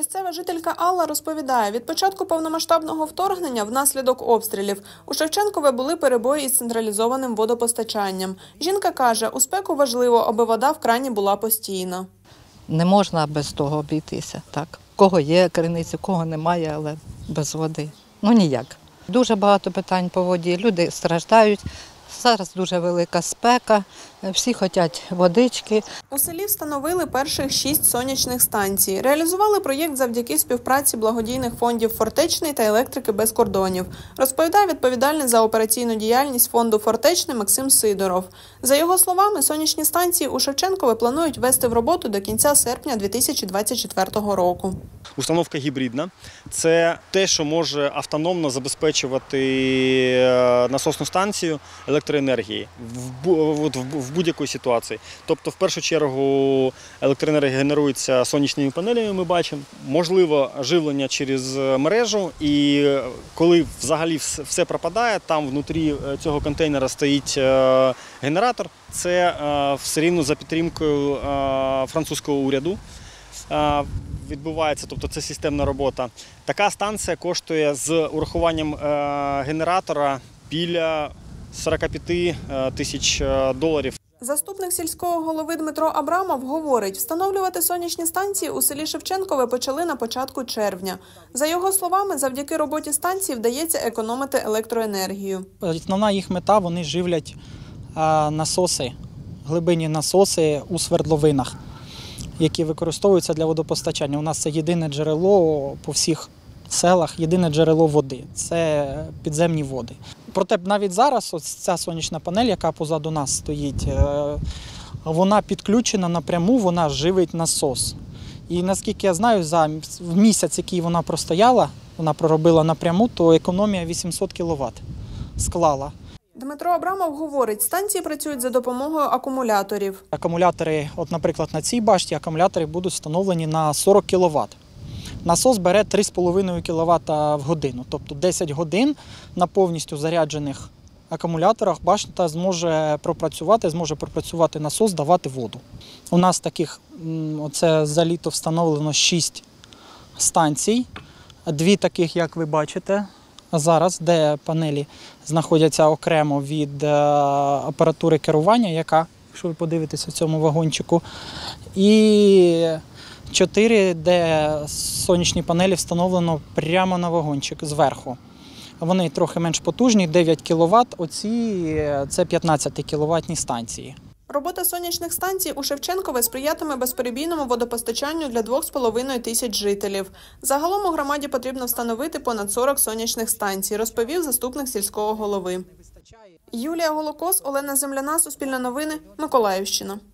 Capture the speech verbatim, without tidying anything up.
Місцева жителька Алла розповідає, від початку повномасштабного вторгнення внаслідок обстрілів у Шевченкове були перебої із централізованим водопостачанням. Жінка каже, у спеку важливо, аби вода в крані була постійна. Не можна без того обійтися, так. У кого є криниці, у кого немає, але без води. Ну ніяк. Дуже багато питань по воді, люди страждають. Зараз дуже велика спека, всі хочуть водички. У селі встановили перших шість сонячних станцій. Реалізували проєкт завдяки співпраці благодійних фондів «Фортечний» та «Електрики без кордонів», розповідає відповідальний за операційну діяльність фонду «Фортечний» Максим Сидоров. За його словами, сонячні станції у Шевченкове планують ввести в роботу до кінця серпня дві тисячі двадцять четвертого року. Установка гібридна – це те, що може автономно забезпечувати насосну станцію електроенергії в будь-якій ситуації. Тобто, в першу чергу, електроенергія генерується сонячними панелями, ми бачимо. Можливо, живлення через мережу, і коли взагалі все пропадає, там внутрі цього контейнера стоїть генератор. Це все рівно за підтримкою французького уряду відбувається, тобто це системна робота. Така станція коштує з урахуванням генератора біля сорок п'ять тисяч доларів. Заступник сільського голови Дмитро Абрамов говорить, встановлювати сонячні станції у селі Шевченкове почали на початку червня. За його словами, завдяки роботі станції вдається економити електроенергію. Основна їх мета – вони живлять насоси, глибинні насоси у свердловинах, які використовуються для водопостачання. У нас це єдине джерело по всіх селах, єдине джерело води – це підземні води. Проте навіть зараз ось ця сонячна панель, яка позаду нас стоїть, вона підключена напряму, вона живить насос. І наскільки я знаю, за місяць, який вона простояла, вона проробила напряму, то економія вісімсот кіловат склала. Дмитро Абрамов говорить, станції працюють за допомогою акумуляторів. Акумулятори, от, наприклад, на цій башті акумулятори будуть встановлені на сорок кіловат. Насос бере три з половиною кіловата в годину, тобто десять годин на повністю заряджених акумуляторах башта зможе пропрацювати, зможе пропрацювати насос, давати воду. У нас таких, оце за літо встановлено шість станцій, дві таких, як ви бачите зараз, де панелі знаходяться окремо від апаратури керування, яка, якщо ви подивитеся в цьому вагончику, і чотири, де сонячні панелі встановлено прямо на вагончик зверху. Вони трохи менш потужні, дев'ять кіловат, оці – це п'ятнадцятикіловатні станції. Робота сонячних станцій у Шевченкове сприятиме безперебійному водопостачанню для двох з половиною тисяч жителів. Загалом у громаді потрібно встановити понад сорок сонячних станцій, розповів заступник сільського голови. Юлія Голокос, Олена Земляна, Суспільне новини, Миколаївщина.